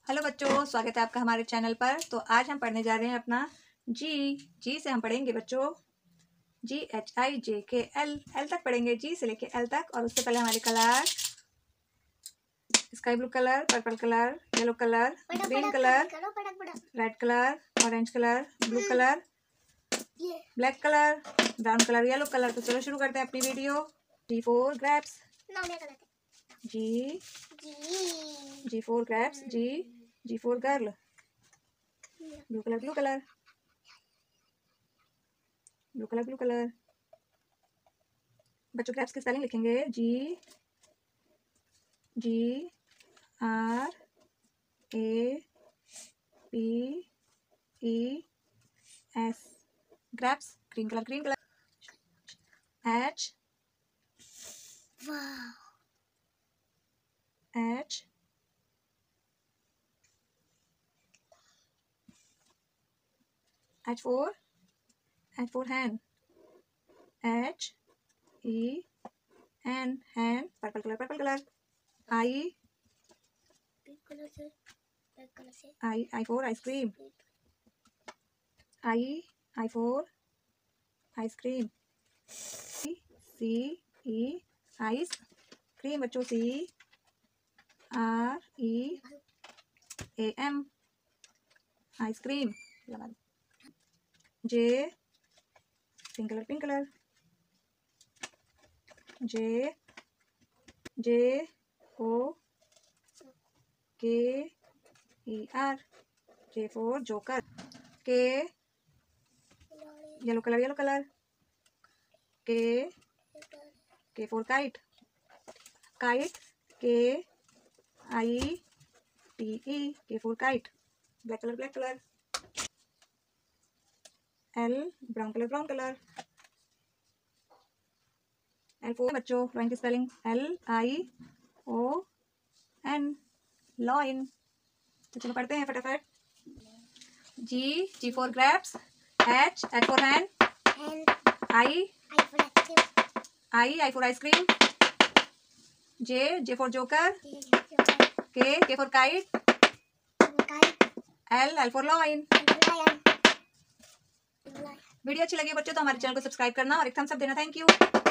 Hello बच्चों, स्वागत है आपका हमारे चैनल पर। तो आज हम पढ़ने जा रहे हैं अपना जी से हम पढ़ेंगे बच्चों GHIJKL एल तक पढ़ेंगे, जी से लेके एल तक। और उससे पहले हमारे colour sky blue colour, purple colour, yellow colour, green colour, red colour, orange colour, blue colour, black colour, brown colour, yellow colour. तो चलो शुरू करते हैं अपनी video. G for grapes, G for grapes, G for girl, blue color, blue color, blue color, blue color। बच्चों grapes की spelling लिखेंगे G R A P E S, grapes. Green colour, green colour, H for hen, HEN, hen, purple color, purple color, I for ice cream, I for ice cream, C E ice cream बच्चों, CREAM ice cream। J pink color, pink color, J O K E R, J for joker, K yellow color, yellow color, K for kite, kite, KITE, K for kite, black color, black color, L brown color, brown color, L for बच्चों lion की spelling LION, loin. तो चलो पढ़ते हैं फटाफट। G for grapes, H for hen, I for ice cream, J for joker, K for kite, L for loin। Video अच्छी लगी बच्चों तो हमारे चैनल को सब्सक्राइब करना और एक थम्स अप देना। Thank you.